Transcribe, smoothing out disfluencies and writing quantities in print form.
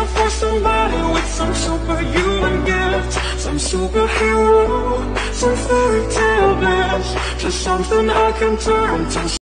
for somebody with some superhuman gift, some superhero, some fairy tale bliss, just something I can turn to.